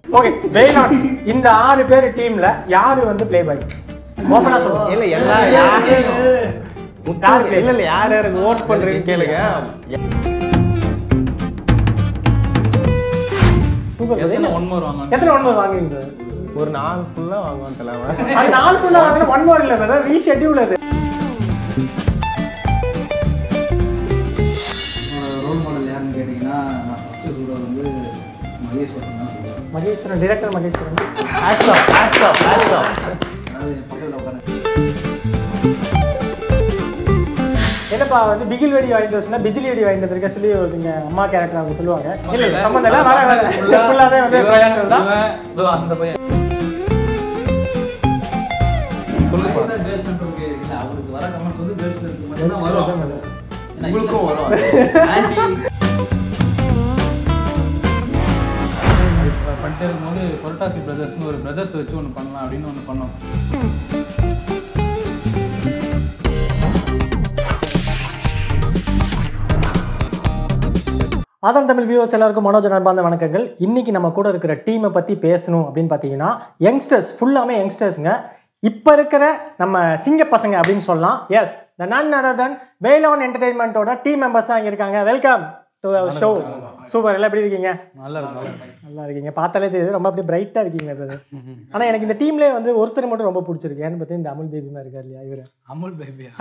Okay Veyilaan இந்த 6 பேர் டீம்ல யாரு வந்து ப்ளே பாய் ஓபனா சொல்லுங்க. இல்ல எல்லாம் யாரு இல்ல யார் யாருக்கு ஓட் பண்றீங்கன்னு கேளுங்க. சூப்பர். எத்தனை 1 மோர் வாங்குவாங்க? எத்தனை 1 மோர் வாங்குவீங்க? ஒரு 4 ஃபுல்லா வாங்குவான் தலைவா. அது 4 ஃபுல்லா வாங்குனா 1 மோர் இல்ல பிரதர், ரீஷெட்யூல் அது. ரோல் மாடல் யாருன்னு கேட்டீங்கன்னா நான் ஃபர்ஸ்ட் சொல்றது வந்து மகேஸ்வரன் தான் சொல்லுவேன். மகேஸ்வரன், டைரக்டர் மகேஸ்வரன். அதாவது என் பக்கத்தில் உட்காந்து என்னப்பா வந்து பிகில் வெடி வாங்கிட்டு வச்சுன்னா பிஜிலி வெடி வாங்கிட்டு வந்திருக்க சொல்லி ஒருத்தங்க அம்மா கேரக்டர் அவங்க சொல்லுவாங்க. இல்ல சம்பந்தம் இல்ல, வர ஃபுல்லாவே வந்து அந்த பையன் சொல்லுங்க சார். கேர்ள்ஸ் சென்டருக்கு இல்லை, அவருக்கு வர கமெண்ட்ஸ் வந்து கேர்ள்ஸ் சென்டருக்கு மட்டும் தான் வரும். உங்களுக்கும் வரும். பண்ணிட்டு இருக்கும்போது சொர்டாசி பிரதர்ஸ்னு ஒரு பிரதர்ஸ் வச்சு ஒன்று பண்ணலாம் அப்படின்னு ஒன்று பண்ணோம். ஆதம் தமிழ் வியூவர்ஸ் எல்லாருக்கும் மனோஜ் அன்பார்ந்த வணக்கங்கள். இன்னைக்கு நம்ம கூட இருக்கிற டீமை பற்றி பேசணும் அப்படின்னு பார்த்தீங்கன்னா யங்ஸ்டர்ஸ், ஃபுல்லாமே யங்ஸ்டர்ஸுங்க. இப்போ இருக்கிற நம்ம சிங்க பசங்க அப்படின்னு சொல்லலாம். Yes, the none other than Veyilaan என்டர்டெயின்மெண்ட்டோட டீம் மெம்பர்ஸ் தான் இங்கே இருக்காங்க. Welcome to our show. Super. எல்லாம் எப்படி இருக்கீங்க? நல்லா இருக்கீங்க, பார்த்தாலே தெரியுது. ரொம்ப அப்படியே பிரைட்டாக இருக்கீங்க பிரதர். ஆனால் எனக்கு இந்த டீம்லேயே வந்து ஒருத்தர் மட்டும் ரொம்ப பிடிச்சிருக்கு. ஏன்னு பார்த்தீங்கன்னா இந்த அமுல் பேபி மாதிரி இருக்கார் இல்லையா இவர்? அமுல் பேபியா?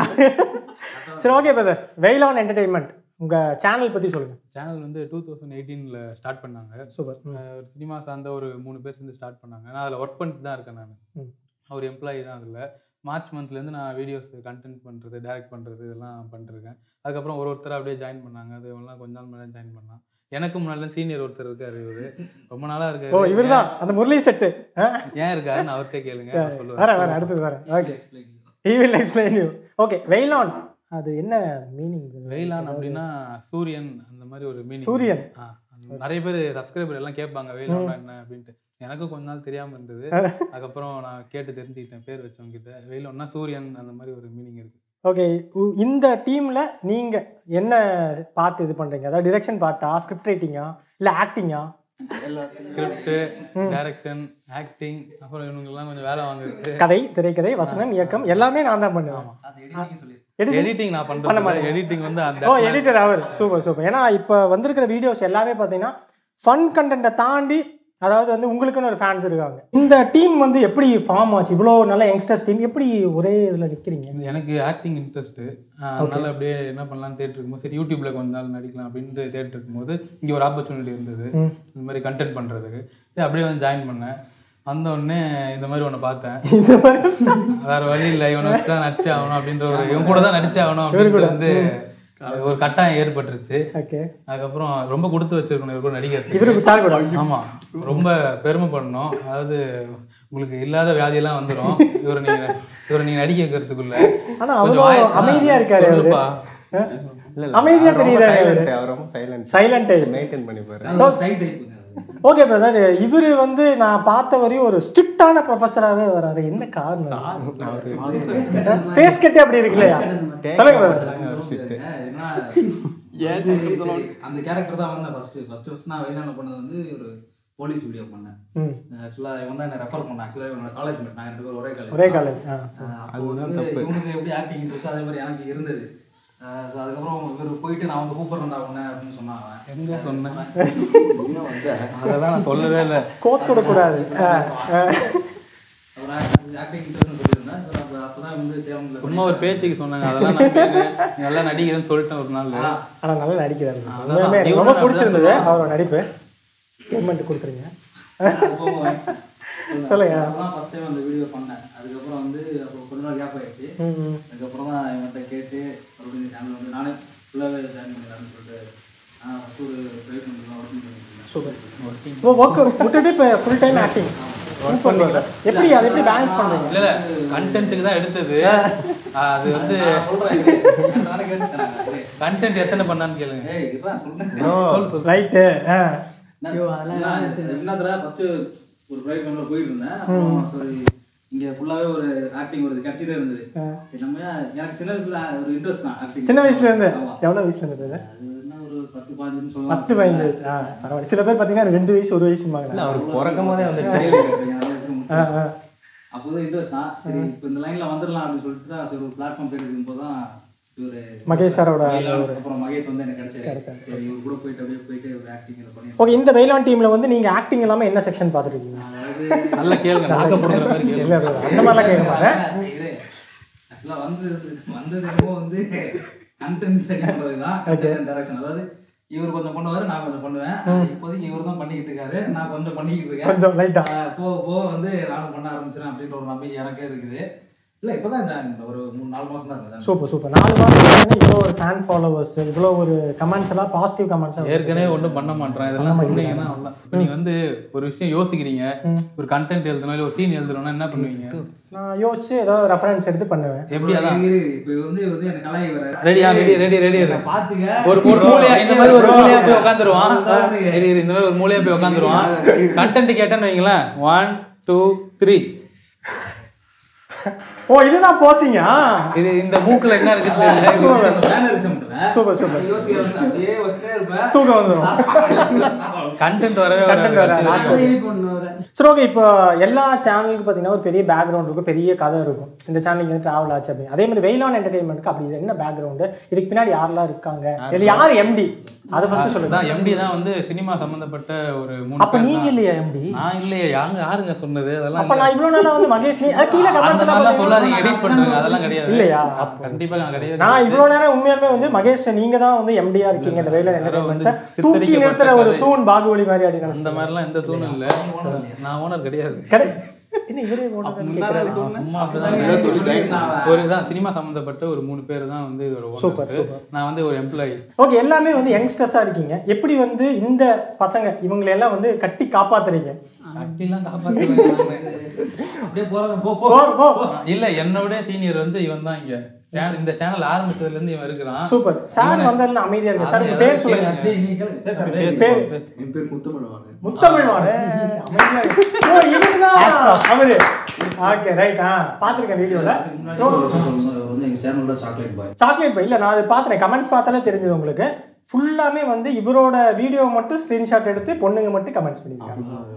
சரி, ஓகே பிரதர். வெயிலான் என்டர்டெயின்மெண்ட் உங்கள் சேனல் பற்றி சொல்லுங்கள். சேனல் வந்து 2018 ஸ்டார்ட் பண்ணாங்க. சூப்பர். ஒரு சினிமா சார்ந்த ஒரு 3 பேர் சேர்ந்து ஸ்டார்ட் பண்ணாங்க. நான் அதில் ஒர்க் பண்ணிட்டு தான் இருக்கேன். நான் ஒரு எம்ப்ளாயி தான். அதில் மார்ச் மந்த்லேருந்து நான் வீடியோஸ் கண்டென்ட் பண்ணுறது, டைரக்ட் பண்ணுறது இதெல்லாம் பண்ணிருக்கேன். அதுக்கப்புறம் ஒருத்தர் அப்படியே ஜாயின் பண்ணாங்க. அது எல்லாம் கொஞ்ச நாள் மேலே ஜாயின் பண்ணான். எனக்கு முன்னாடி சீனியர் ஒருத்தர் இருக்காரு. இவரு ரொம்ப நாளாக இருக்காரு. ஓ, இவர் தான் அந்த முரளி செட்டு. ஏன் இருக்காருன்னு அவர்கிட்ட கேளுங்க, சொல்லுவேன். அடுத்தது வரேன். Okay, he will explain you. Okay, Veyilaan அது என்ன மீனிங்? வெயிலான் அப்படின்னா சூரியன், அந்த மாதிரி ஒரு மீனிங். சூரியன். நிறைய பேர் சப்ஸ்கிரைபர் எல்லாம் கேட்பாங்க வெயிலான் என்ன அப்படின்ட்டு. எனக்கும் கொஞ்ச நாள் தெரியாமல் இருந்தது. அதுக்கப்புறம் நான் கேட்டு தெரிஞ்சுக்கிட்டேன் பேர் வச்சவங்க கிட்ட. வெயிலான்னா சூரியன், அந்த மாதிரி ஒரு மீனிங் இருக்கு. ஓகே, இந்த டீமில் நீங்கள் என்ன பார்ட் இது பண்ணுறீங்க? அதாவது டிரெக்ஷன் பார்ட்டா, ஸ்கிரிப்ட் ரைட்டிங்கா, இல்லை ஆக்டிங்கா? ஸ்கிரிப்ட், டைரக்ஷன், ஆக்டிங், அப்புறம் இவங்கெல்லாம் கொஞ்சம் வேலை வாங்குறது. கதை, திரைக்கதை, வசனம், இயக்கம் எல்லாமே நான் தான் பண்ணுவேன். எடிட்டிங் நான் பண்ணுறேன். எடிட்டிங் வந்து ஓ, எடிட்டர் அவர். Super super. ஏன்னா இப்போ வந்திருக்கிற வீடியோஸ் எல்லாமே பார்த்தீங்கன்னா ஃபன் கண்டென்ட்டை தாண்டி, அதாவது வந்து உங்களுக்குன்னு ஒரு ஃபேன்ஸ் இருக்காங்க. இந்த டீம் வந்து எப்படி ஃபார்ம் ஆச்சு? இவ்வளோ நல்ல யங்ஸ்டர்ஸ் டீம் எப்படி ஒரே இதில் நிற்கிறீங்க? எனக்கு ஆக்டிங் இன்ட்ரெஸ்ட்டு. அதனால அப்படியே என்ன பண்ணலான்னு தேடிட்டு இருக்கும்போது, சரி யூடியூப்ல கொஞ்ச நாள் நடிக்கலாம் அப்படின்ட்டு தேடிட்டு இருக்கும்போது இங்கே ஒரு ஆப்பர்ச்சுனிட்டி இருந்தது இந்த மாதிரி கண்டென்ட் பண்ணுறதுக்கு. அப்படியே வந்து ஜாயின் பண்ணேன். வந்த உடனே இந்த மாதிரி ஒன்று பார்த்தேன். வேற வழி இல்லை, இவனை வச்சு தான் நடிச்சே ஆகணும் அப்படின்ற ஒரு, இவன் கூட தான் நடிச்சே ஆகணும் அப்படின்னு வந்து ஒரு கட்டாயம் ஏற்பட்டுருச்சு. அதுக்கப்புறம் ரொம்ப கொடுத்து வச்சிருக்கணும் இவரு கூட நடிக்கிறது. ஆமா, ரொம்ப பெருமைப்படணும். அதாவது உங்களுக்கு இல்லாத வியாதியெல்லாம் வந்துடும் இவரை நீங்க நடிக்க வைக்கிறதுக்குள்ள. அமைதியா இருக்காரு, அமைதியா தெரியுறாரு, சைலண்ட் மெயின்டைன் பண்ணிப்பாரு. ஓகே பிரதர், இவரு வந்து நான் பார்த்த வரையும் ஒரு ஸ்ட்ரிக்டான ப்ரொஃபஸராகவே வராரு. என்ன காரணம்? ஃபேஸ் கட்டே அப்படி இருக்கு இல்லையா? சொல்லுங்க பிரதர். அந்த கேரக்டர் தான் வந்து ஃபர்ஸ்ட் நான் வைதான பண்ணது வந்து ஒரு போலீஸ் வீடியோ பண்ணேன். ஆக்சுவலாக இவன் தான் என்ன ரெஃபர் பண்ணேன். ஆக்சுவலாக இவனோட காலேஜ் மேட். நாங்கள் 2 பேரும் ஒரே காலேஜ். இவனுக்கு எப்படி ஆக்டிங் இன்ட்ரெஸ்ட் அதே மாதிரி எனக்கு இருந்தது. ஸோ அதுக்கப்புறம் இவர் போயிட்டு நான் வந்து கூப்பிட்றேன்டா உடனே அப்படின்னு சொன்னாங்க. எங்கே சொன்னேன் அதெல்லாம் நான் சொல்லவே இல்லை, கோத்துடக்கூடாது. ஆக்டிங் இன்ட்ரெஸ்ட்னு சொல்லியிருந்தேன். ஸோ அப்போ தான் வந்து சேனலில் சும்மா ஒரு பேச்சுக்கு சொன்னாங்க. அதெல்லாம் நான் நல்லா நடிக்கிறேன்னு சொல்லிட்டேன் ஒரு நாள். ஆனால் நல்லா நடிக்கிறாரு. ரொம்ப பிடிச்சிருந்தது அவரோட நடிப்பு. பேமெண்ட் கொடுத்துருங்க. சொல்லுங்க. அதெல்லாம் ஃபர்ஸ்ட் டைம் அந்த வீடியோ பண்ணேன். அதுக்கப்புறம் வந்து அப்போ கொஞ்ச நாள் கேப் ஆயிடுச்சு. அதுக்கப்புறம் தான் இவன்கிட்ட கேட்டு மறுபடியும் இந்த சேனல் வந்து நானே ஃபுல்லாகவே ஜாயின் பண்ணிடலான்னு சொல்லிட்டு ஃபஸ்ட்டு ஒரு ட்ரை பண்ணிக்கலாம் ஒர்க்கிங் பண்ணிருக்கேன். சூப்பர். ஒர்க் விட்டுட்டு இப்போ ஃபுல் டைம் ஆக்டிங். சூப்பர். எப்படி அதை எப்படி பேலன்ஸ் பண்ணுறீங்க? இல்லை கண்டென்ட்டுக்கு தான் எடுத்தது. அது வந்து கண்டென்ட் எத்தனை பண்ணான்னு கேளுங்க. ரைட்டு. என்னதுல ஃபர்ஸ்ட் ஒரு ப்ரைவேட் கம்பெனியில் போயிட்டு இருந்தேன். அப்புறம் சரி இங்கே ஃபுல்லாகவே ஒரு ஆக்டிங் ஒரு கிடச்சிட்டே இருந்தது. சரி நம்ம எனக்கு சின்ன வயசுல ஒரு இன்ட்ரெஸ்ட் தான் ஆக்டிங். சின்ன வயசுலேருந்து? எவ்வளோ வயசுல இருந்தது? அது என்ன ஒரு 10 15 சொல்லலாம். 10-15 வயசு. பரவாயில்ல. சில பேர் பார்த்தீங்கன்னா 2 வயசு 1 வயசுமாங்க. அவருக்கு பிறக்கும் போதே வந்துச்சு. அப்போதான் இன்ட்ரெஸ்ட் தான். சரி இப்போ இந்த லைன்ல வந்துடலாம் அப்படின்னு சொல்லிட்டு தான் சரி ஒரு பிளாட்ஃபார்ம் பேர் இருக்கும்போது தான் இவர் மகேஷ் சாரோட அப்புறம் மகேஷ் வந்து எனக்கு கிடைச்சாரு. சரி இவர் கூட போயிட்டு அப்படியே போயிட்டு ஒரு ஆக்டிங் பண்ணி. ஓகே, இந்த வெயிலான் டீம்ல வந்து நீங்க ஆக்டிங் எல்லாமே என்ன செக்ஷன் பார்த்துருக்கீங்க? அதாவது நல்ல கேளுங்க, நாக்கப்படுற மாதிரி கேளுங்க. இல்லை அந்த மாதிரிலாம் கேட்க மாட்டேன். இது ஆக்சுவலாக வந்தது என்னமோ வந்து கண்டென்ட் ரெடி பண்ணுறது தான் கண்டென்ட் டைரக்ஷன். அதாவது இவர் கொஞ்சம் பண்ணுவார், நான் கொஞ்சம் பண்ணுவேன். இப்போதைக்கு இவர் தான் பண்ணிக்கிட்டு இருக்காரு, நான் கொஞ்சம் பண்ணிக்கிட்டு இருக்கேன். கொஞ்சம் லைட்டா போக போக வந்து நானும் பண்ண ஆரம்பிச்சிடறேன் அப்படின்ற ஒரு நம்பிக்கை எனக்கே இருக்குது. இல்லை இப்போ தான் ஜாயின் ஒரு 3-4 மாதம் தான் இருக்குது. Super super. 4 மாதம் இவ்வளோ ஒரு ஃபேன் ஃபாலோவர்ஸ், இவ்வளோ ஒரு கமெண்ட்ஸ் எல்லாம் பாசிட்டிவ் கமெண்ட்ஸ். ஏற்கனவே ஒன்றும் பண்ண மாட்டேன். இதெல்லாம் சொன்னீங்கன்னா அவ்வளோ. இப்போ நீங்கள் வந்து ஒரு விஷயம் யோசிக்கிறீங்க, ஒரு கண்டென்ட் எழுதணும் இல்லை ஒரு சீன் எழுதணும்னா என்ன பண்ணுவீங்க? நான் யோசிச்சு ஏதாவது ரெஃபரன்ஸ் எடுத்து பண்ணுவேன். எப்படி? அதான் இப்போ வந்து எனக்கு கலாய் வர ரெடி பார்த்துக்க. ஒரு மூலையா இந்த மாதிரி ஒரு மூலையா போய் உட்காந்துருவான். இந்த மாதிரி ஒரு மூலையா போய் உட்காந்துருவான். கண்டென்ட் கேட்டேன்னு வைங்களேன். 1 2 3. ஓ, இதுதான் போசிங்க. இது இந்த மூக்குல என்ன இருக்குன்னு சூப்பர் சூப்பர். அப்படியே வச்சுட்டே இருப்பேன், தூக்கம் வந்துடும். கண்டென்ட் வரவே சரி, ஓகே. இப்போ எல்லா சேனலுக்கு பார்த்தீங்கன்னா ஒரு பெரிய பேக்ரவுண்ட் இருக்கும், பெரிய கதை இருக்கும். இந்த சேனலுக்கு வந்து ட்ராவல் ஆச்சு அப்படின்னு. அதே மாதிரி வெயிலான் என்டர்டைன்மெண்ட்டுக்கு அப்படி இது என்ன பேக்ரவுண்டு, இதுக்கு பின்னாடி யாரெல்லாம் இருக்காங்க, இதில் யார் எம்டி, அதை ஃபர்ஸ்ட் சொல்லுங்க. எம்டி தான் வந்து சினிமா சம்பந்தப்பட்ட ஒரு 3. அப்போ நீங்க இல்லையா எம்டி? நான் இல்லையே. யாருங்க சொன்னது அதெல்லாம்? அப்போ நான் இவ்வளோ நாளாக வந்து மகேஷ் நீ கீழே கமெண்ட்ஸ் எல்லாம் சொல்லாதீங்க, எடிட் பண்ணுங்க. அதெல்லாம் கிடையாது இல்லையா? கண்டிப்பா நான் கிடையாது. நான் இவ்வளோ நேரம் உண்மையாலுமே வந்து மகேஷ் நீங்க தான் வந்து எம்டியா இருக்கீங்க இந்த வெயிலான் என்டர்டைன்மெண்ட்ஸை தூக்கி நிறுத்துற ஒரு தூண் பாகுபலி மாதிரி அப்படின்னு. அந்த மாதிரிலாம் எந்த தூணும் இல்லை. நான் ஓனர் கிடையாது. என்ன இவரே சும்மா அப்படிதான் ஒரு தான் சினிமா சம்பந்தப்பட்ட ஒரு 3 பேர் தான் வந்து இதோட ஓனர். நான் வந்து ஒரு எம்ப்ளாயி. ஓகே, எல்லாமே வந்து யங்ஸ்டர்ஸா இருக்கீங்க. எப்படி வந்து இந்த பசங்க இவங்களை எல்லாம் வந்து கட்டி காப்பாத்துறீங்க? கட்டிலாம் காப்பாற்றுவேன். அப்படியே போறேன். இல்ல, என்னோட சீனியர் வந்து இவன் தான். இங்க இந்த சேனல் ஆரம்பிச்சதுல இருந்து இவன் இருக்கிறான். சூப்பர். சார் வந்தாலும் அமைதியா இருக்கு. சார் உங்க பேர் சொல்லுங்க. பேர் என் பேர் முத்தமிழ்வாணன். முத்தமிழ்வாணன். அமைதியா இருக்கு. ஓ, இவனுதான் அவரு. Okay right. பாத்துர்க்கேன் வீடியோல. வந்து எங்க சேனலோட சாக்லேட் பாய். இல்ல நான் அதை பாத்துறேன், கமெண்ட்ஸ் பார்த்தாலே தெரிஞ்சது உங்களுக்கு. ஃபுல்லாமே வந்து இவரோட வீடியோ மட்டும் ஸ்கிரீன்ஷாட் எடுத்து பொண்ணுங்க மட்டும் கமெண்ட்ஸ் பண்ணிருக்காங்க.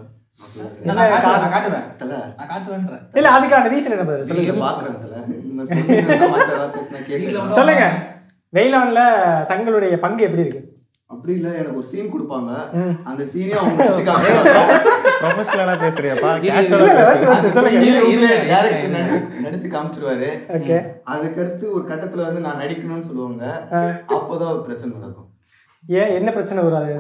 இல்ல அதுக்கான ரீசன் என்ன சொல்லுங்க. வெயிலான்ல தங்களுடைய பங்கு எப்படி இருக்கு? அப்படி இல்ல, எனக்கு ஒரு சீன் கொடுப்பாங்க, அந்த சீனே அவங்க ப்ரொஃபஷனலா பேசுறியாப்பா? நடிச்சு காமிச்சிருவாரு. அதுக்கடுத்து ஒரு கட்டத்துல வந்து நான் நடிக்கணும்னு சொல்லுவாங்க. அப்போதான் ஒரு பிரச்சனை நடக்கும். ஏன் என்ன பிரச்சனை வரும்?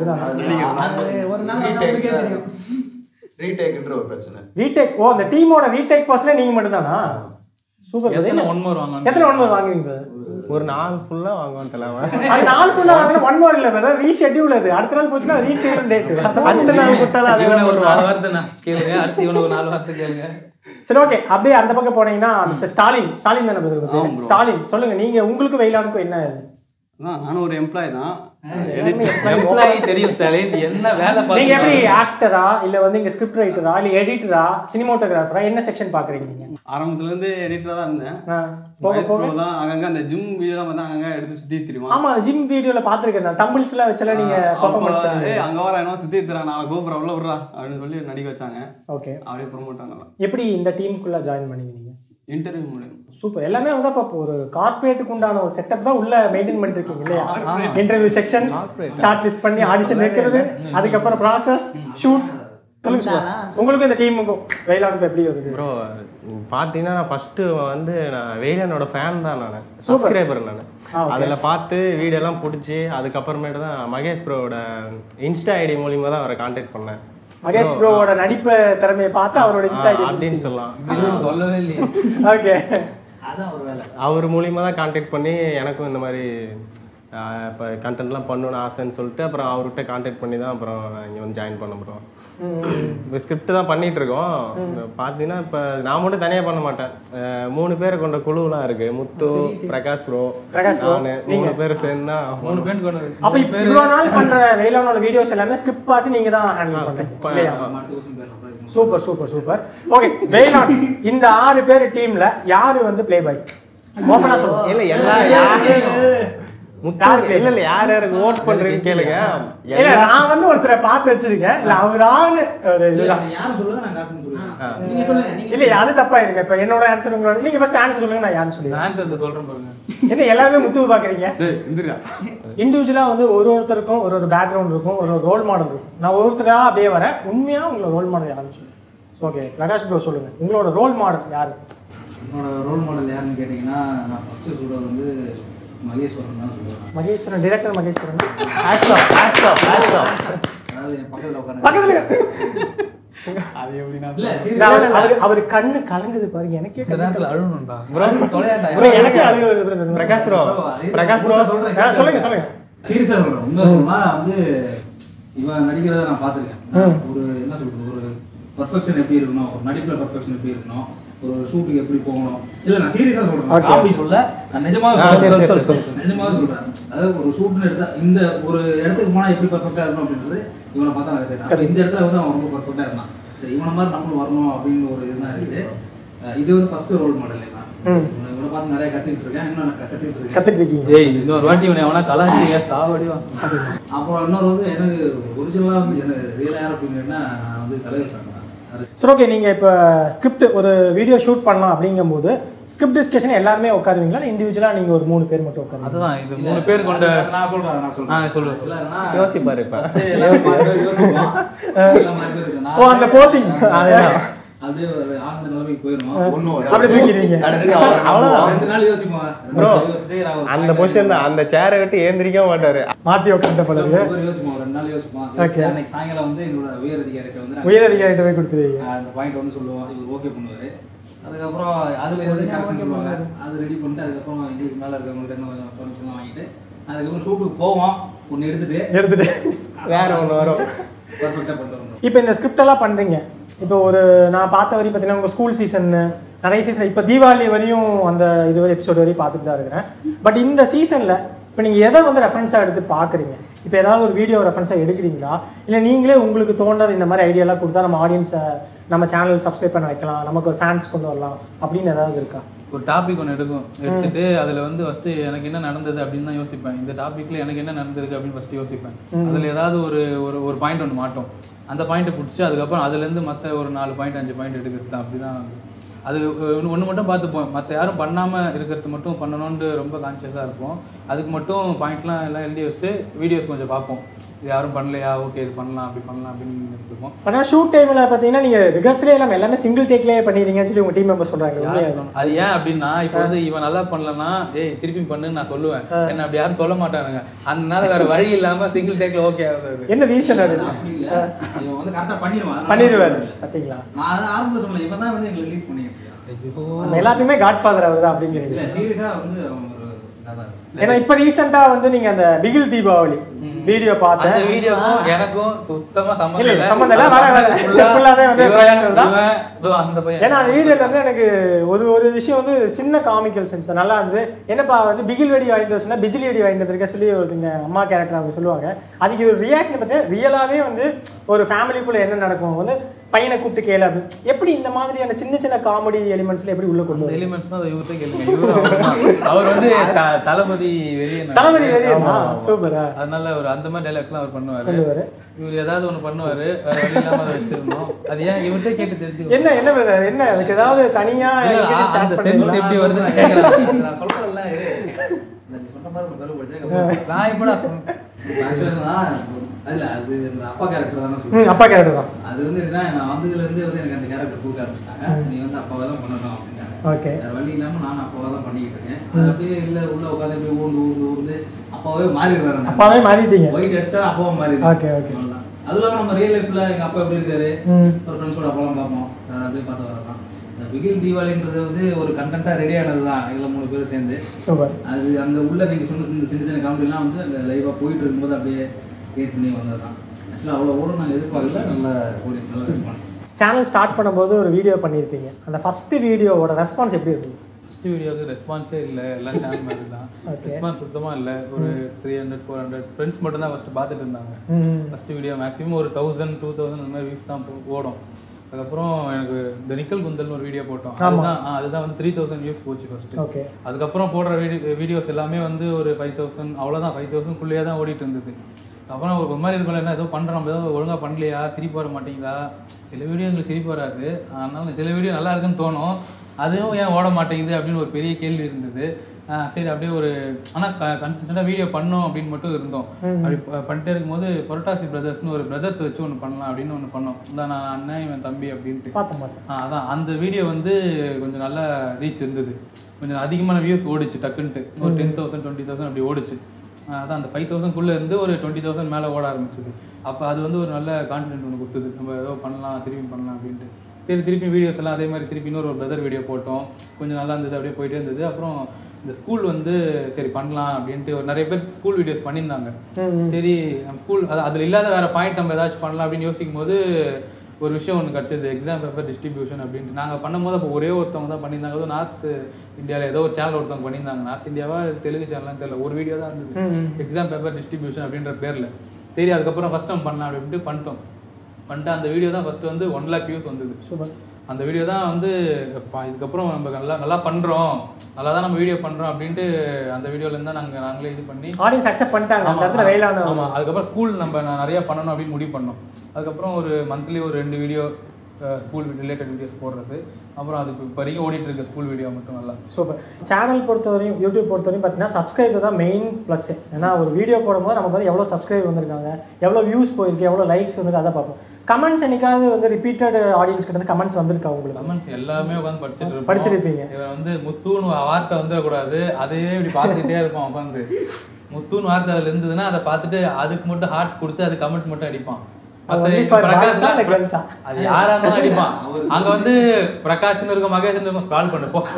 ரீடேக்ன்ற ஒரு பிரச்சனை. ரீடேக். ஓ, அந்த டீமோட ரீடேக் பர்சனே நீங்க மட்டும் தானா? சூப்பர். எத்தனை 1 மோர் வாங்குவாங்க? எத்தனை 1 மோர் வாங்குவீங்க? ஒரு நாள் ஃபுல்லா வாங்குவான் தலைவன். அது நாள் ஃபுல்லா வாங்குனா 1 மோர் இல்ல பிரதர், ரீஷெட்யூல். அது அடுத்த நாள் போச்சுனா ரீஷெட்யூல் டேட். அடுத்த நாள் கொடுத்தால அது ஒரு 4 வாரத்தை நான் கேளுங்க. அடுத்து இவனுக்கு ஒரு 4 வாரத்தை கேளுங்க. சரி, ஓகே. அப்படியே அந்த பக்கம் போனீங்கன்னா மிஸ்டர் ஸ்டாலின் தானே பிரதர்? ஸ்டாலின் சொல்லுங்க, நீங்க உங்களுக்கு வெயிலானுக்கும் என்ன? நானும் ஒரு எம்ப்ளாயி தான். எம்ப்ளாயி தெரியும் ஸ்டாலின். என்ன வேலை பாக்குறீங்க? நீங்க எப்படி ஆக்டரா இல்ல வந்து இங்க ஸ்கிரிப்ட் ரைட்டரா இல்ல எடிட்டரா சினிமாட்டோகிராஃபரா என்ன செக்ஷன் பாக்குறீங்க நீங்க? ஆரம்பத்துல இருந்து எடிட்டரா தான் இருந்தேன். தான் அங்கங்க அந்த ஜிம் வீடியோலாம் வந்து அங்கங்க எடுத்து சுத்தி திருவான். ஆமா, அந்த ஜிம் வீடியோல பாத்துர்க்கேன் நான். தம்பிள்ஸ் எல்லாம் வச்சல நீங்க பெர்ஃபார்மன்ஸ் பண்ணீங்க. அங்க வர என்ன சுத்தி தரேன் நான் கோபுரம் உள்ள விடுறா அப்படின்னு சொல்லி நடிக்க வச்சாங்க. ஓகே, அப்படியே ப்ரோமோட் ஆனது. எப்படி இந்த டீமுக்குள்ள ஜாயின் பண்ணீங்க நீங்க? இன்டர்வியூ மூலம். சூப்பர். எல்லாமே வந்து அப்போ ஒரு கார்ப்பரேட்டுக்கு உண்டான ஒரு செட்டப் தான் உள்ள மெயின்டைன் பண்ணிட்டு இருக்கீங்க இல்லையா? இன்டர்வியூ செக்ஷன், ஷார்ட் லிஸ்ட் பண்ணி ஆடிஷன் வைக்கிறது, அதுக்கப்புறம் ப்ராசஸ், ஷூட். சொல்லுங்க உங்களுக்கு இந்த டீமுக்கும் வெயிலானுக்கும் எப்படி வருது? ப்ரோ பார்த்தீங்கன்னா நான் ஃபர்ஸ்ட் வந்து நான் வெயிலானோட ஃபேன் தான். நான் சப்ஸ்கிரைபர். நான் அதில் பார்த்து வீடியோலாம் பிடிச்சி அதுக்கப்புறமேட்டு தான் மகேஷ் ப்ரோவோட இன்ஸ்டா ஐடி மூலியமாக தான் அவரை கான்டாக்ட் பண்ணேன். மகேஷ் ப்ரோவோட நடிப்பு திறமையை பார்த்து அவரோட இன்ஸ்டா ஐடி அப்படின்னு சொல்லலாம். சொல்லவே இல்லையே. ஓகே, அதான் ஒரு வேலை. அவர் மூலியமாக தான் கான்டாக்ட் பண்ணி எனக்கும் இந்த மாதிரி இப்போ கண்டென்ட்லாம் பண்ணணும்னு ஆசைன்னு சொல்லிட்டு அப்புறம் அவர்கிட்ட கான்டாக்ட் பண்ணி தான் அப்புறம் நான் இங்கே வந்து ஜாயின் பண்ண போகிறோம். இப்போ ஸ்கிரிப்ட் தான் பண்ணிட்டு இருக்கோம். பார்த்தீங்கன்னா இப்போ நான் மட்டும் தனியாக பண்ண மாட்டேன். 3 பேரை கொண்ட குழுவெலாம் இருக்கு. முத்து, பிரகாஷ் ப்ரோ, நான் 3 பேர் சேர்ந்து தான் 3 பேர் கொண்டு. அப்போ இப்போ இவ்வளோ நாள் பண்ணுற வெயிலானோட வீடியோஸ் எல்லாமே ஸ்கிரிப்ட் பாட்டு நீங்கள் தான் ஹேண்டில் பண்ணுறீங்க. Super super super. Okay, Veyilaan இந்த 6 பேர் டீமில் யார் வந்து ப்ளே பாய்? ஓப்பனாக சொல்லுவோம். இல்லை இல்ல யார் யாருக்கு ஓட் பண்றேன்னு கேளுங்க. இல்ல நான் வந்து ஒருத்தரை பார்த்து வச்சிருக்கேன். இல்ல அவரான ஒரு இதுதான். யாரும் சொல்லுங்க நான் காட்டுன்னு சொல்லுங்க. நீங்க சொல்லுங்க. இல்ல அது தப்பா இருக்கு. இப்ப என்னோட ஆன்சர் உங்களோட நீங்க ஃபர்ஸ்ட் ஆன்சர் சொல்லுங்க, நான் யாருன்னு சொல்லுங்க. ஆன்சர் சொல்றேன் பாருங்க. என்ன எல்லாருமே முத்துவு பாக்குறீங்க? எந்திரா இண்டிவிஜுவலா வந்து ஒருத்தருக்கும் ஒரு பேக்ரவுண்ட் இருக்கும், ஒரு ரோல் மாடல் இருக்கும். நான் ஒருத்தரா அப்படியே வரேன். உண்மையா உங்களோட ரோல் மாடல் யாருன்னு சொல்லுங்க. ஓகே பிரகாஷ் ப்ரோ சொல்லுங்க, உங்களோட ரோல் மாடல் யாரு? என்னோட ரோல் மாடல் யாருன்னு கேட்டிங்கன்னா நான் ஃபஸ்ட்டு சொல்கிறது வந்து மகேஸ்வரன் தான் சொல்லுவேன். மகேஸ்வரன், டைரக்டர் மகேஸ்வரன். அதாவது என் பக்கத்தில் உட்காந்து பக்கத்துல அது எப்படின்னா இல்லை அவர் கண்ணு கலங்குது பாருங்க. எனக்கே இந்த நேரத்தில் அழுணும்டா. ப்ரோ எனக்கே அழுகு வருது. பிரகாஷ் ப்ரோ சொல்றேன். சொல்லுங்க சொல்லுங்க. சீரியஸாக சொல்கிறேன். உண்மை சொல்லணும்னா வந்து இவன் நடிக்கிறத நான் பார்த்துருக்கேன். ஒரு என்ன சொல்கிறது, ஒரு பர்ஃபெக்ஷன் எப்படி இருக்கணும், ஒரு நடிப்பில் பர்ஃபெக்ஷன் எப்படி இருக்கணும், ஒரு ஷூட்டுக்கு எப்படி போகணும். இல்லை நான் சீரியஸாக சொல்கிறேன், அப்படி சொல்ல நான் நிஜமாவே சொல்கிறேன். அதாவது ஒரு ஷூட்னு எடுத்தால் இந்த ஒரு இடத்துக்கு போனால் எப்படி பர்ஃபெக்டாக இருக்கணும் அப்படின்றது இவனை பார்த்தா எனக்கு தெரியும். இந்த இடத்துல வந்து அவன் ரொம்ப பர்ஃபெக்டாக இருந்தான். சரி இவனை மாதிரி நம்மளும் வரணும் அப்படின்னு ஒரு இதுதான் இருக்குது. இது வந்து ஃபர்ஸ்ட் ரோல் மாடல். இவனை பார்த்து நிறைய கற்றுக்கிட்டு இருக்கேன். இன்னும் நான் கற்றுக்கிட்டு இருக்கேன். ஏய் இன்னொரு வாட்டி இவனை எவனா கலாச்சிங்க சாவடிவா. அப்புறம் இன்னொரு வந்து எனக்கு ஒரிஜினலாக வந்து எனக்கு ரியலாக யார் அப்படின்னா நான் வந்து தலைவர் ஃபேன். சரி ஓகே, நீங்கள் இப்போ ஸ்கிரிப்ட் ஒரு வீடியோ ஷூட் பண்ணலாம் அப்படிங்கும்போது ஸ்கிரிப்ட் டிஸ்கஷன் எல்லாருமே உட்காருவீங்களா? இண்டிவிஜுவலாக நீங்கள் ஒரு 3 பேர் மட்டும் உட்காருங்க? அதுதான் இது 3 பேர் கொண்ட நான் சொல்கிறேன். சொல்லுவேன். யோசிப்பாரு இப்ப. ஓ அந்த போசிங் அப்படியே ஒரு ஆனந்த நிலைமைக்கு போயிடும். அப்படி தூக்கிடுவீங்க. அவ்வளவுதான். 2 நாள் யோசிப்போம். ப்ரோ அந்த பொசிஷன் தான், அந்த சேரை விட்டு ஏந்திரிக்க மாட்டாரு. மாற்றி உட்காந்த பலரு யோசிப்போம். 2 நாள் யோசிப்போம். அன்னைக்கு சாயங்காலம் வந்து எங்களோட உயர் அதிகாரிகிட்ட வந்து உயர் அதிகாரிகிட்ட போய் கொடுத்துருவீங்க. அந்த பாயிண்ட் வந்து சொல்லுவோம், இவர் ஓகே பண்ணுவார். அதுக்கப்புறம் அதில் எதாவது கரெக்ஷன் சொல்லுவாங்க, அது ரெடி பண்ணிட்டு அதுக்கப்புறம் இதுக்கு மேலே இருக்கவங்கள்ட்ட இன்னும் கொஞ்சம் பர்மிஷன்லாம் வாங்கிட்டு அதுக்கப்புறம் ஷூட்டுக்கு போவோம். ஒன்று எடுத்துட்டு வேற ஒன்று வரும். பர்ஃபெக்டாக பண்ணிட்டு வந்துடும். இப்போ இந்த ஸ்கிரிப்டெல்லாம் பண்ணுறீங்க. இப்போ ஒரு நான் பார்த்த வரையும் பார்த்தீங்கன்னா உங்கள் ஸ்கூல் சீசன் நிறைய சீசன், இப்போ தீபாவளி வரையும் அந்த இது எபிசோட் வரையும் பார்த்துட்டு தான் இருக்கிறேன். பட் இந்த சீசனில் இப்போ நீங்கள் எதை வந்து ரெஃபரன்ஸாக எடுத்து பார்க்குறீங்க? இப்போ ஏதாவது ஒரு வீடியோ ரெஃபரன்ஸாக எடுக்கிறீங்களா, இல்லை நீங்களே உங்களுக்கு தோன்றது இந்த மாதிரி ஐடியாலாம் கொடுத்தா நம்ம ஆடியன்ஸை நம்ம சேனல் சப்ஸ்கிரைப் பண்ண வைக்கலாம், நமக்கு ஒரு ஃபேன்ஸ் கொண்டு வரலாம் அப்படின்னு ஏதாவது இருக்கா? ஒரு டாபிக் ஒன்று எடுத்துட்டு அதில் வந்து ஃபஸ்ட்டு எனக்கு என்ன நடந்தது அப்படின்னு தான் யோசிப்பேன். இந்த டாப்பிக்கில் எனக்கு என்ன நடந்திருக்கு அப்படின்னு ஃபஸ்ட்டு யோசிப்பேன். அதில் ஏதாவது ஒரு பாயிண்ட் ஒன்று மாட்டோம். அந்த பாயிண்ட்டை பிடிச்சி அதுக்கப்புறம் அதுலேருந்து மற்ற ஒரு 4 பாயிண்ட் 5 பாயிண்ட் எடுக்கிறது தான். அப்படி தான் அது ஒன்று மட்டும் பார்த்துப்போம். மற்ற யாரும் பண்ணாமல் இருக்கிறது மட்டும் பண்ணணுன்ட்டு ரொம்ப கான்ஷியஸாக இருப்போம். அதுக்கு மட்டும் பாயிண்ட்லாம் எல்லாம் எழுதி வச்சுட்டு வீடியோஸ் கொஞ்சம் பார்ப்போம். இது யாரும் பண்ணலையா, ஓகே இது பண்ணலாம் அப்படி பண்ணலாம் அப்படின்னு எடுத்துப்போம். ஆனால் ஷூட் டைமில் பார்த்தீங்கன்னா நீங்கள் ரிகர்ஸ்லேயே எல்லாமே சிங்கிள் டேக்லேயே பண்ணிடுறீங்கன்னு சொல்லி உங்கள் டீம் மெம்பர் சொல்கிறாங்க. அது ஏன் அப்படின்னா இப்போ வந்து இவன் நல்லா பண்ணலன்னா ஏய் திருப்பி பண்ணுன்னு நான் சொல்லுவேன். என்ன அப்படி யாரும் சொல்ல மாட்டானுங்க. அதனால வேற வழி இல்லாமல் சிங்கிள் டேக்கில் ஓகே ஆகுது. என்ன ரீசன் அது? இவன் வந்து கரெக்டாக பண்ணிடுவார் பார்த்தீங்களா? நான் ஆரம்பத்தில் சொன்னேன், இவன் தான் வந்து எங்களை லீட் பண்ணியிருக்கேன். எல்லாத்தையுமே காட் ஃபாதர் அவர் தான் அப்படிங்கிறீங்க. இல்லை சீரியஸாக வந்து அவன் ஒரு இதாக தான். ஏன்னா இப்போ ரீசெண்டாக வந்து நீங்கள் அந்த பிகில் தீபாவளி வீடியோ பார்த்தேன். அந்த வீடியோக்கும் எனக்கும் சுத்தமா சம்பந்தம் இல்ல சம்பந்தம் இல்ல. ஃபுல்லாவே வந்து அந்த பையன். ஏன்னா அந்த வீடியோல வந்து எனக்கு ஒரு விஷயம் வந்து சின்ன காமிக்கல் சென்ஸ் நல்லா இருந்தது. என்னப்பா வந்து பிகில் வெடி வாங்கிட்டு சொன்னா பிஜிலி வெடி வாங்கிட்டு வந்திருக்க சொல்லி ஒருத்தங்க அம்மா கேரக்டர் அவங்க சொல்லுவாங்க. அதுக்கு ஒரு ரியாக்ஷன் பார்த்தா ரியலாவே வந்து ஒரு ஃபேமிலிக்குள்ள என்ன நடக்கும் வந்து பையனை கூப்பிட்டு கேளு அப்படின்னு. எப்படி இந்த மாதிரியான சின்ன சின்ன காமெடி எலிமெண்ட்ஸ்ல எப்படி உள்ள கொண்டு எலிமெண்ட்ஸ் தான் இவர்கிட்ட கேளுங்க. அவர் வந்து தளபதி வெறியனா சூப்பரா. அதனால ஒரு அந்த மாதிரி டைலாக்லாம் அவர் பண்ணுவாரு. இவர் ஏதாவது ஒன்று பண்ணுவாரு, வேற வழி இல்லாம அதை வச்சிருந்தோம். அது ஏன் இவர்கிட்ட கேட்டு தெரிஞ்சு என்ன அதுக்கு ஏதாவது தனியா அந்த சென்ஸ் எப்படி வருதுன்னு கேட்கறாங்க. நான் சொல்றேன்ல நீ சொன்ன மாதிரி ஒரு கருவு நான் இப்படா அதுல அது அந்த அப்பா கேரக்டர் தானே சொல்லுவேன். அப்பா கேரக்டர் தான். அது வந்து என்ன நான் வந்ததுலேருந்து வந்து எனக்கு அந்த கேரக்டர் கொடுக்க ஆரம்பிச்சிட்டாங்க. நீ வந்து அப்பாவை தான் பண்ணணும் அப்படின்னாங்க. ஓகே வேறு வழி இல்லாமல் நான் அப்பாவை தான் பண்ணிக்கிட்டு இருக்கேன். அது அப்படியே இல்லை உள்ள உட்காந்து அப்படியே ஊர்ந்து அப்பாவே மாறிடுறாரு. அப்பாவே மாறிட்டீங்க. ஒயிட் அடிச்சா அப்பாவை மாறிடுறேன். Okay okay. அது இல்லாமல் நம்ம ரியல் லைஃப்ல எங்கள் அப்பா எப்படி இருக்காரு, ஒரு ஃப்ரெண்ட்ஸோட அப்பாலாம் பார்ப்போம். அதை அப்படியே பார்த்து வரலாம். இந்த பிகில் தீபாவளின்றது வந்து ஒரு கண்டென்ட்டாக ரெடி ஆனது தான் எங்களை 3 பேரும் சேர்ந்து. சூப்பர். அது அந்த உள்ள நீங்கள் சொன்ன இந்த சின்ன சின்ன காமெடிலாம் வந்து அந்த லைவாக போயிட்டு இருக்கும்போது அப்படியே கிரியேட் பண்ணி வந்தது தான். ஆக்சுவலாக அவ்வளோ ஓடும் நாங்கள் எதிர்பார்க்கல. நல்ல ரெஸ்பான்ஸ். சேனல் ஸ்டார்ட் பண்ணும்போது ஒரு வீடியோ பண்ணியிருப்பீங்க. அந்த ஃபர்ஸ்ட் வீடியோவோட ரெஸ்பான்ஸ் எப்படி இருந்தது? ஃபர்ஸ்ட் வீடியோவுக்கு ரெஸ்பான்ஸே இல்லை. எல்லாம் சேனல் மாதிரி தான். ரெஸ்பான்ஸ் சுத்தமாக இல்லை. ஒரு 300-400 ஃப்ரெண்ட்ஸ் மட்டும் தான் ஃபஸ்ட்டு பார்த்துட்டு இருந்தாங்க. ஃபஸ்ட்டு வீடியோ மேக்ஸிமம் ஒரு 1000-2000 அந்த மாதிரி வியூஸ் தான் ஓடும். அதுக்கப்புறம் எனக்கு இந்த நிக்கல் குந்தல்னு ஒரு வீடியோ போட்டோம். அதுதான் வந்து 3000 வியூஸ் போச்சு ஃபர்ஸ்ட். ஓகே. அதுக்கப்புறம் போடுற வீடியோஸ் எல்லாமே வந்து ஒரு 5000 அவ்வளோதான், 5000க்குள்ளேயே தான் ஓடிட்டு இருந்தது. அப்புறம் ஒரு மாதிரி இருக்கும்ல, என்ன ஏதோ பண்ணுறோம், நம்ம ஏதோ ஒழுங்காக பண்ணலையா, சிரிப்பு வர மாட்டேங்குதா, சில வீடியோ எங்களுக்கு சிரிப்பு வராது, அதனால சில வீடியோ நல்லா இருக்குன்னு தோணும், அதுவும் ஏன் ஓட மாட்டேங்குது அப்படின்னு ஒரு பெரிய கேள்வி இருந்தது. சரி அப்படியே ஒரு ஆனால் கன்சிஸ்டண்டாக வீடியோ பண்ணோம் அப்படின்னு மட்டும் இருந்தோம். அப்படி பண்ணிட்டே இருக்கும்போது புரட்டாசி பிரதர்ஸ்னு ஒரு பிரதர்ஸ் வச்சு ஒன்று பண்ணலாம் அப்படின்னு ஒன்று பண்ணோம். நான் அண்ணன் இவன் தம்பி அப்படின்ட்டு அதான் அந்த வீடியோ வந்து கொஞ்சம் நல்ல ரீச் இருந்தது, கொஞ்சம் அதிகமான வியூஸ் ஓடிச்சு டக்குன்ட்டு, ஒரு 10,000 20,000 அப்படி ஓடிச்சு. அதான் அந்த 5,000க்குள்ளே இருந்து ஒரு 20,000 மேலே ஓட ஆரம்பிச்சது. அப்போ அது வந்து ஒரு நல்ல கான்ஃபிடென்ட் ஒன்று கொடுத்தது, நம்ம ஏதோ பண்ணலாம் திருப்பி பண்ணலாம் அப்படின்ட்டு. திருப்பி வீடியோஸ் எல்லாம் அதே மாதிரி திருப்பி இன்னொரு பிரதர் வீடியோ போட்டோம், கொஞ்சம் நல்லா இருந்தது, அப்படியே போயிட்டே இருந்தது. அப்புறம் இந்த ஸ்கூல் வந்து சரி பண்ணலாம் அப்படின்ட்டு ஒரு நிறைய பேர் ஸ்கூல் வீடியோஸ் பண்ணியிருந்தாங்க. சரி நம்ம ஸ்கூல் அதில் இல்லாத வேறு பாயிண்ட் நம்ம ஏதாச்சும் பண்ணலாம் அப்படின்னு யோசிக்கும் போது ஒரு விஷயம் ஒன்று கிடச்சிது, எக்ஸாம் பேப்பர் டிஸ்ட்ரிபியூஷன் அப்படின்ட்டு. நாங்கள் பண்ணும்போது அப்போ ஒரே ஒருத்தவங்க தான் பண்ணியிருந்தாங்க, அதுவும் நார்த் இந்தியாவில் ஏதோ ஒரு சேனல் ஒருத்தவங்க பண்ணியிருந்தாங்க, நார்த் இந்தியாவா தெலுங்கு சேனல்லாம் தெரியல, ஒரு வீடியோ தான் இருந்தது எக்ஸாம் பேப்பர் டிஸ்ட்ரிபியூஷன் அப்படின்ற பேரில். சரி அதுக்கப்புறம் ஃபஸ்ட் நம்ம பண்ணலாம் அப்படின்ட்டு பண்ணிட்டு அந்த வீடியோ தான் ஃபஸ்ட்டு வந்து 1 lakh வியூஸ் வந்தது. சூப்பர். அந்த வீடியோ தான் வந்து இதுக்கப்புறம் நம்ம நல்லா பண்ணுறோம், நல்லா தான் நம்ம வீடியோ பண்ணுறோம் அப்படின்ட்டு அந்த வீடியோலேருந்து தான் நாங்களே இது பண்ணி ஆடியன்ஸ் அக்செப்ட் பண்ணிட்டாங்க அந்த இடத்துல வெயிலான. ஆமாம். அதுக்கப்புறம் ஸ்கூல் நம்ம நிறையா பண்ணணும் அப்படின்னு முடிவு பண்ணோம். அதுக்கப்புறம் ஒரு மந்த்லி ஒரு 2 வீடியோ ஸ்கூல் ரிலேட்டட் வீடியோஸ் போடுறது. அப்புறம் அதுக்கு இப்போ வரைக்கும் ஓடிட்டு இருக்க ஸ்கூல் வீடியோ மட்டும் நல்லா. சூப்பர். சேனல் பொறுத்தவரையும் யூடியூப் பொறுத்தவரையும் பார்த்தீங்கன்னா சப்ஸ்கிரைபர் தான் மெயின் ப்ளஸ். ஏன்னா ஒரு வீடியோ போடும்போது நமக்கு வந்து எவ்வளோ சப்ஸ்கிரைப் வந்திருக்காங்க, எவ்வளோ வியூஸ் போயிருக்கு, எவ்வளோ லைக்ஸ் வந்துருக்கு, அதை பார்ப்போம். கமெண்ட்ஸ் என்னைக்காவது வந்து ரிப்பீட்டட் ஆடியன்ஸ் கிட்ட வந்து கமெண்ட்ஸ் வந்திருக்கா உங்களுக்கு? கமெண்ட்ஸ் எல்லாமே உட்காந்து படிச்சிருப்பீங்க. இவன் வந்து முத்துன்னு வார்த்தை வந்துடக்கூடாது, அதையே இப்படி பார்த்துக்கிட்டே இருப்பான் உட்காந்து. முத்துன்னு வார்த்தை அதில் இருந்ததுன்னா அதை பார்த்துட்டு அதுக்கு மட்டும் ஹார்ட் கொடுத்து அது கமெண்ட் மட்டும் அடிப்பான். அது யாரா இருந்தாலும் அடிப்பான். அங்க வந்து பிரகாஷ்னு இருக்கும், மகேஷ்னு இருக்கும், ஸ்க்ரால் பண்ணு போ.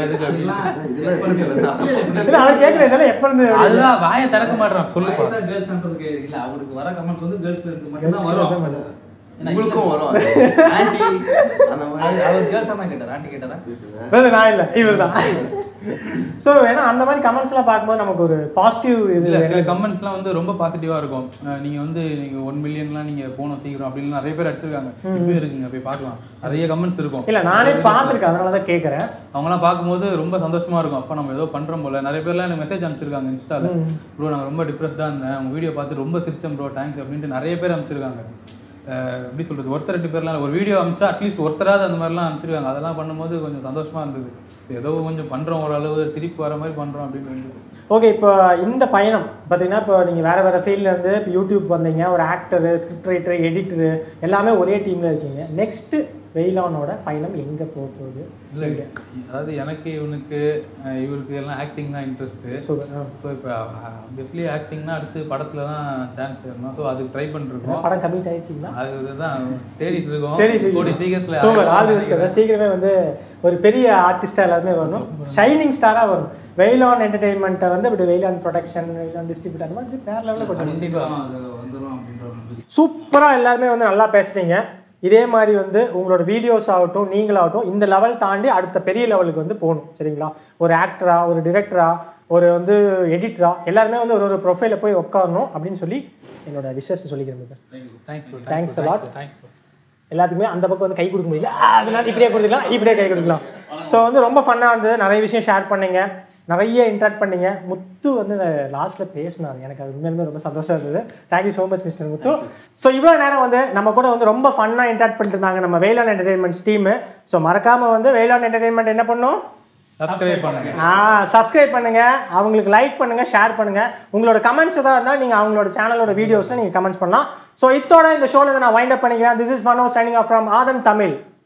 அதுதான் வாயை திறக்க மாட்டான். சொல்லுப்பா. கேர்ள்ஸ்ன்றதுக்கு இல்ல, அவருக்கு வர கமெண்ட்ஸ் வந்து கேர்ள்ஸ்ல இருக்கு மட்டும் தான் வரும். உங்களுக்கும் வரும் ஆன்ட்டி அந்த மாதிரி. அவர் கேர்ள்ஸா தான் கேட்டார், ஆன்ட்டி கேட்டாரா? நான் இல்லை, இவர் தான். ஸோ ஏன்னா அந்த மாதிரி கமெண்ட்ஸ்லாம் பார்க்கும்போது நமக்கு ஒரு பாசிட்டிவ் இது. சில கமெண்ட்ஸ்லாம் வந்து ரொம்ப பாசிட்டிவாக இருக்கும். நீங்கள் வந்து நீங்கள் 1 மில்லியன்லாம் நீங்கள் போகணும் சீக்கிரம் அப்படின்னு நிறைய பேர் அடிச்சிருக்காங்க. இப்பயும் இருக்குங்க, போய் பார்க்கலாம், நிறைய கமெண்ட்ஸ் இருக்கும். இல்லை நானே பார்த்துருக்கேன், அதனால தான் கேட்குறேன். அவங்களாம் பார்க்கும்போது ரொம்ப சந்தோஷமாக இருக்கும். அப்போ நம்ம ஏதோ பண்ணுறோம் போல. நிறைய பேர்லாம் எனக்கு மெசேஜ் அனுப்பிச்சிருக்காங்க இன்ஸ்டாவில், ப்ரோ நாங்கள் ரொம்ப டிப்ரெஸ்டாக இருந்தேன், உங்கள் வீடியோ பார்த்து ரொம்ப சிரிச்சேன் ப்ரோ, தேங்க்ஸ் அப்படின்ட்டு நிறைய பேர் அனுப்பிச்சிருக்காங்க. எப்படி சொல்கிறது, ஒருத்தர் 2 பேர்லாம் ஒரு வீடியோ அனுப்பிச்சா அட்லீஸ்ட் ஒருத்தராது அந்த மாதிரிலாம் அனுப்பிச்சிருக்காங்க. அதெல்லாம் பண்ணும்போது கொஞ்சம் சந்தோஷமாக இருந்தது. ஏதோ கொஞ்சம் பண்ணுறோம், ஓரளவு திருப்பி வர மாதிரி பண்ணுறோம் அப்படின்னு இருந்தது. ஓகே. இப்போ இந்த பயணம் பார்த்தீங்கன்னா, இப்போ நீங்கள் வேறு ஃபீல்ட்லேருந்து இப்போ யூடியூப் வந்தீங்க, ஒரு ஆக்டரு, ஸ்கிரிப்ட் ரைட்டரு, எடிட்டரு எல்லாமே ஒரே டீமில் இருக்கீங்க. நெக்ஸ்ட்டு வெயிலானோட பயணம் எங்கே போக போகுது? இல்லை, அதாவது எனக்கு இவருக்கு எல்லாம் ஆக்டிங் தான் இன்ட்ரெஸ்ட்டு. ஸோ இப்போ ஆப்வியஸ்லி ஆக்டிங்னா அடுத்து படத்தில் தான் சான்ஸ் வரணும். ஸோ அதுக்கு ட்ரை பண்ணிருக்கோம். படம் கம்மிட் ஆகிருக்கீங்களா? அதுதான் தேடிட்டு இருக்கோம். சீக்கிரத்தில் சீக்கிரமே வந்து ஒரு பெரிய ஆர்டிஸ்டாக எல்லாருமே வரணும், ஷைனிங் ஸ்டாராக வரணும். வெயிலான் என்டர்டெயின்மெண்ட்டை வந்து இப்படி வெயிலான் ப்ரொடக்ஷன், வெயிலான் டிஸ்ட்ரிபியூட் அந்த மாதிரி வேறு லெவலில் வந்துடும். சூப்பராக எல்லாருமே வந்து நல்லா பேசுகிறீங்க. இதே மாதிரி வந்து உங்களோட வீடியோஸ் ஆகட்டும், நீங்களாகட்டும் இந்த லெவல் தாண்டி அடுத்த பெரிய லெவலுக்கு வந்து போகணும். சரிங்களா? ஒரு ஆக்டரா, ஒரு டிரெக்டரா, ஒரு வந்து எடிட்டரா, எல்லாருமே வந்து ஒரு ப்ரொஃபைலில் போய் உட்காரணும் அப்படின்னு சொல்லி என்னோட விஷயத்தை சொல்லிக்கிறேன். Thanks a lot. எல்லாத்துக்குமே அந்த பக்கம் வந்து கை கொடுக்க முடியல, அதனால இப்படியே கொடுத்துக்கலாம், இப்படியே கை கொடுக்கலாம். ஸோ வந்து ரொம்ப ஃபன்னாக இருந்தது, நிறைய விஷயம் ஷேர் பண்ணிங்க, நிறைய இன்ட்ராக்ட் பண்ணிங்க. முத்து வந்து லாஸ்ட்டில் பேசினார், எனக்கு அது உண்மையிலுமே ரொம்ப சந்தோஷம் இருந்தது. Thank you so much mister Muthu. So இவ்வளோ நேரம் வந்து நம்ம கூட வந்து ரொம்ப ஃபன்னாக இன்ட்ராக்ட் பண்ணிட்டு இருந்தாங்க நம்ம வெயிலான் என்டர்டெயின்மெண்ட்ஸ் டீமு. ஸோ மறக்காமல் வந்து வெயிலான் என்டர்டெயின்மெண்ட் என்ன பண்ணணும்? சப்ஸ்கிரைப் பண்ணுங்க, அவங்களுக்கு லைக் பண்ணுங்க, ஷேர் பண்ணுங்க. உங்களோட கமெண்ட்ஸ் ஏதாவது இருந்தால் நீங்கள் அவங்களோட சேனலோட வீடியோஸில் நீங்கள் கமெண்ட்ஸ் பண்ணலாம். ஸோ இதோட இந்த ஷோவில் நான் வைண்ட் அப் பண்ணிக்கிறேன். This is Mano signing off from Aadhan Tamil.